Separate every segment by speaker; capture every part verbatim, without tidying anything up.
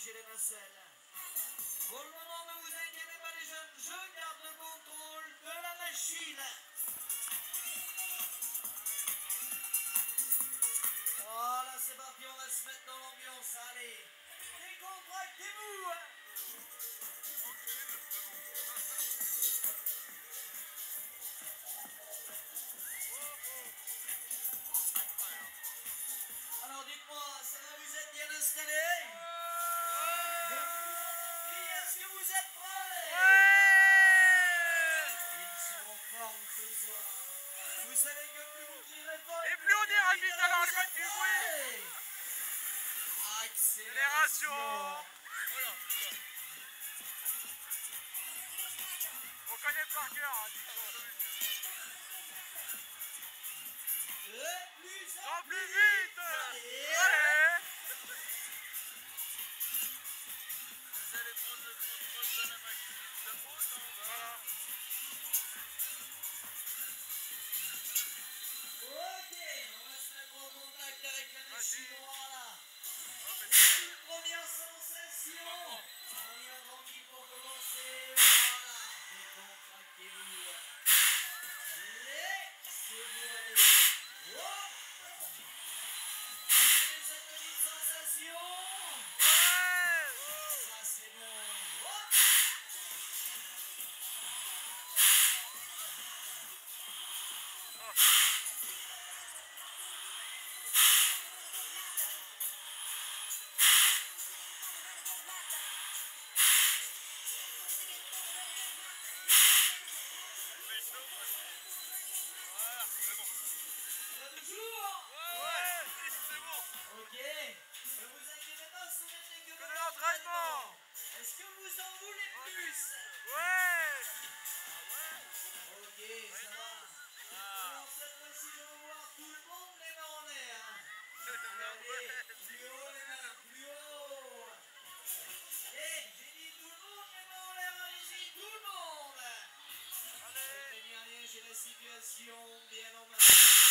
Speaker 1: j'ai les nacelles. Pour le moment, ne vous inquiétez pas les jeunes, je garde le contrôle de la machine. Voilà, c'est parti, on va se mettre dans l'ambiance, allez. Décontractez-vous. Alors dites-moi, ça va, vous êtes bien installés? Je vous demande, est-ce que vous êtes prêts? Ils sont en forme ce soir. Vous savez que plus vous tirez fort
Speaker 2: Et plus on ira vite à l'arrivée du bruit.
Speaker 1: Accélération.
Speaker 2: On connaît par cœur. Hein.
Speaker 1: Le plus
Speaker 2: en plus vite. Allez. Allez.
Speaker 3: Vous allez prendre le contrôle de la machine de haut en bas.
Speaker 1: Ok, on va se mettre en contact avec la machine. Voilà. Une première sensation. On y va tranquille pour commencer. Voilà. Décontractez-vous. Laissez-vous aller. Hop. Vous avez cette petite sensation. Ça c'est bon. Hop. Ok, ne vous inquiétez pas, ce n'est que de l'entraînement. Est-ce que vous en voulez plus?
Speaker 2: Ouais.
Speaker 1: Ok, ça va. Alors cette fois-ci, je veux voir tout le monde les mains en l'air. Allez, plus haut les mains, plus haut. Allez, j'ai dit tout le monde les mains en l'air, allez-y, tout le monde. Craignez rien, j'ai la situation bien en main.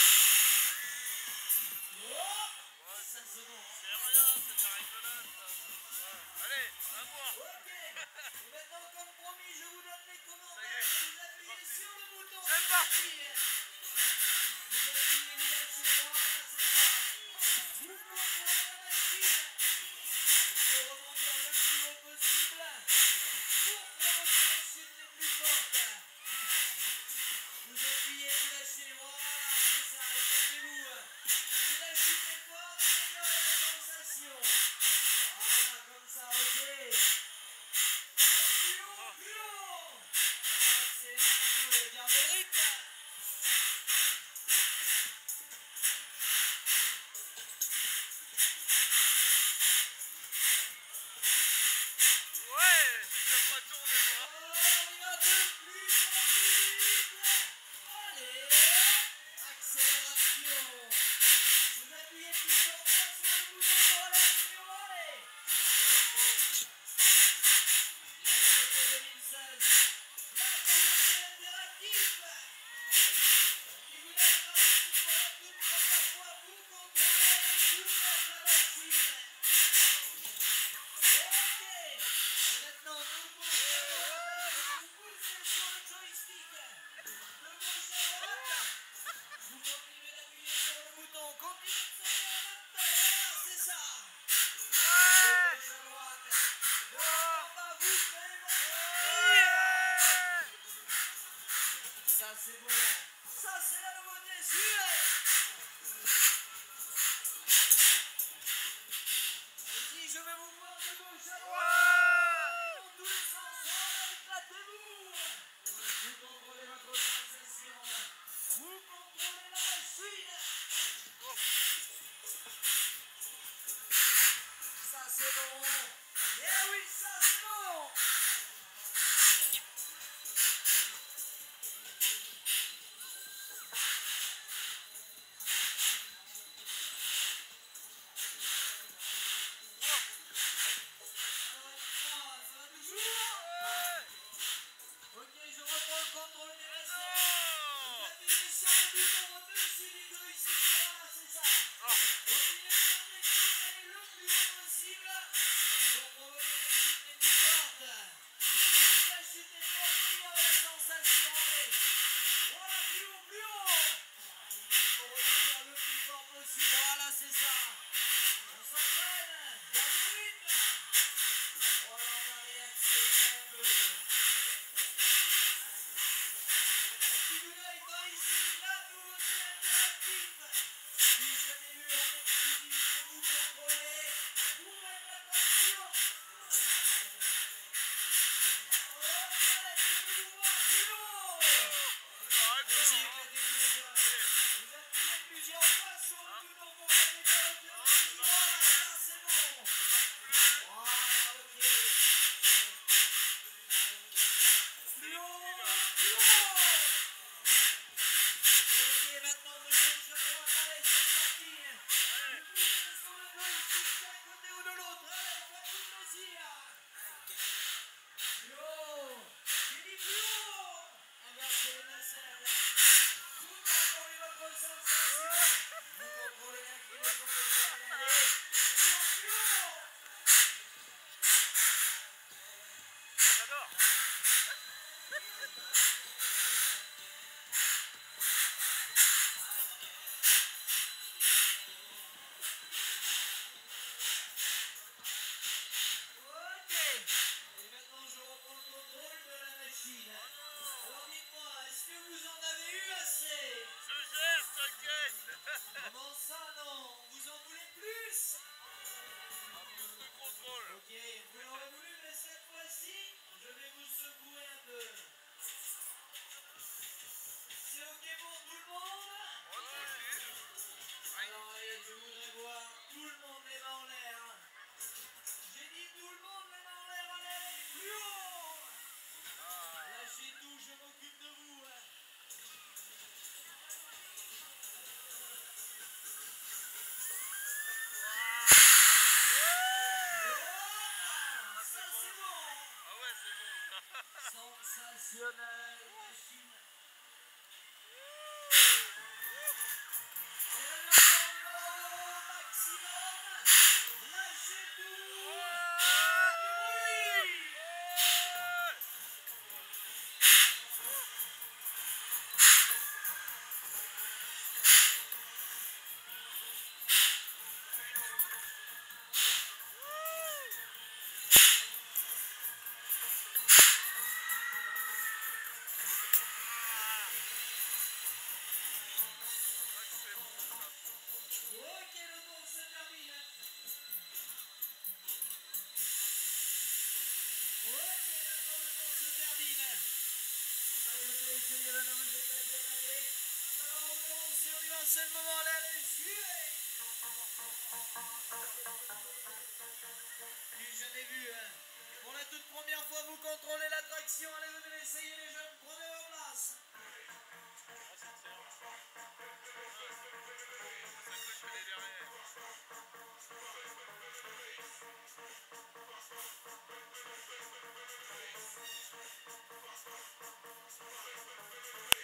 Speaker 1: Oh, ça c'est bon.
Speaker 3: C'est rien, c'est de la rigolade.
Speaker 2: Allez, à moi.
Speaker 1: Ok, et maintenant comme promis, je vous donne les commentaires.
Speaker 2: Ça y est,
Speaker 1: Vous appuyez sur le bouton.
Speaker 2: c'est parti.
Speaker 1: Vous appuyez, vous lâchez, voilà, c'est ça. Vous contrôlez la machine. Il faut rebondir le plus haut possible pour provoquer les chutes les plus fortes. Vous appuyez, vous lâchez, voilà, c'est ça, répondez-vous. Plus la chute est forte, meilleure est la sensation. Voilà, comme ça, ok. Plus haut, plus haut. Accélérez un peu, gardez le rythme.
Speaker 2: Ouais. Je vais pas tourner moi.
Speaker 1: On y va de plus en plus vite. Allez, accélération. Vous appuyez plusieurs fois sur le bouton de relation. Allez. La nouveauté deux mille seize. La communauté interactive. Qui vous donne grâce pour la toute première fois. Vous contrôlez vous-même la machine. Ok. Et maintenant, vous poussez, vous poussez sur le joystick. De gauche à droite. Vous continuez d'appuyer sur le bouton. Continuez de sauter en même temps. Voilà, c'est ça. De gauche à droite. De haut en bas, vous créez votre vie. Ça, c'est bon. Ça, c'est la nouveauté. Suivez. Allez-y, je vais vous voir de gauche à droite. Dans tous les sens. Voilà, éclatez-vous. Vous contrôlez votre sensation. Vous contrôlez la machine. Ça c'est bon. Eh oui, ça c'est bon. Ça va, dites-moi, ça va toujours? Ok, je reprends le contrôle des racines. Vous appuyez sur le bouton au-dessus du joystick. Voilà, c'est ça. Continuez de tourner, tournez le plus haut possible pour accueillir la dame de Tatiana. Alors on commence sur lui, c'est le moment, allez, allez, suivez. Du jamais vu, hein. Pour la toute première fois, vous contrôlez l'attraction, allez venez l'essayer les jeunes, prenez vos places.